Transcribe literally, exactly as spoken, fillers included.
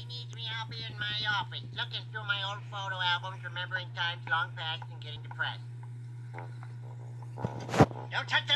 he needs me, I'll be in my office, looking through my old photo albums, remembering times long past and getting depressed. Don't touch the